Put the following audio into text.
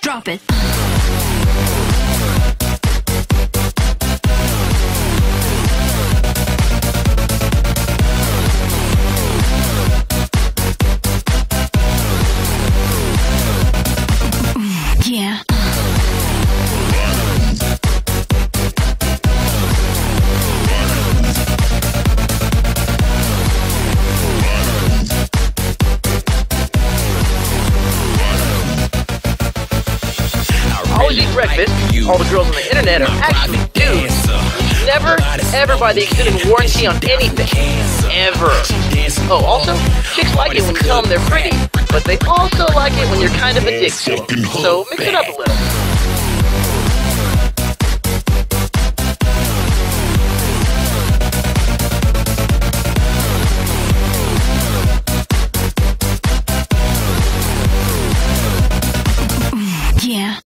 Drop it. Yeah. Always eat breakfast. All the girls on the internet are actually dudes. You should never, ever buy the extended warranty on anything. Ever. Oh, also, chicks like it when you tell them they're pretty, but they also like it when you're kind of a dick to them. So mix it up a little.